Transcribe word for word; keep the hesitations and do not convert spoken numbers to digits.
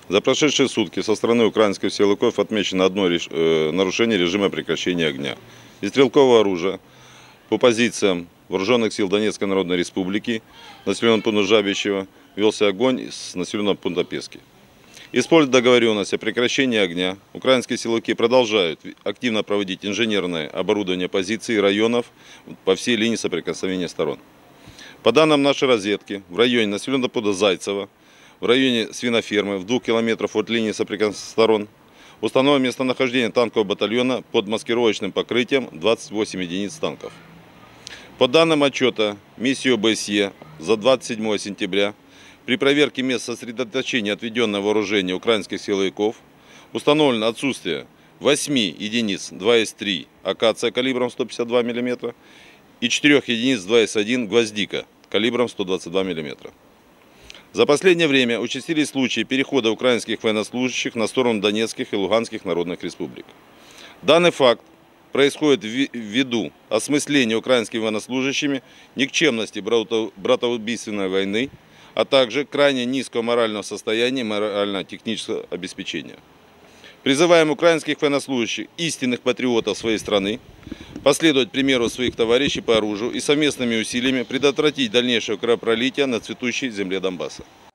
За прошедшие сутки со стороны украинских силовиков отмечено одно реш... э, нарушение режима прекращения огня. Из стрелкового оружия по позициям вооруженных сил Донецкой Народной Республики, населенного пункта Жабищево, велся огонь с населенного пункта Пески. Используя договоренность о прекращении огня, украинские силовики продолжают активно проводить инженерное оборудование позиций районов по всей линии соприкосновения сторон. По данным нашей разведки, в районе населенного пункта Зайцево, в районе свинофермы, в двух километрах от линии соприкосновения сторон, установлено местонахождение танкового батальона под маскировочным покрытием двадцать восемь единиц танков. По данным отчета миссии О Бэ Эс Е за двадцать седьмое сентября, при проверке мест сосредоточения отведенного вооружения украинских силовиков установлено отсутствие восьми единиц два эс три «Акация» калибром сто пятьдесят два миллиметра и четырёх единиц два эс один «Гвоздика» калибром сто двадцать два миллиметра. За последнее время участились случаи перехода украинских военнослужащих на сторону Донецких и Луганских народных республик. Данный факт происходит ввиду осмысления украинскими военнослужащими никчемности братоубийственной войны, а также крайне низкого морального состояния и морально-технического обеспечения. Призываем украинских военнослужащих, истинных патриотов своей страны, последовать примеру своих товарищей по оружию и совместными усилиями предотвратить дальнейшее кровопролитие на цветущей земле Донбасса.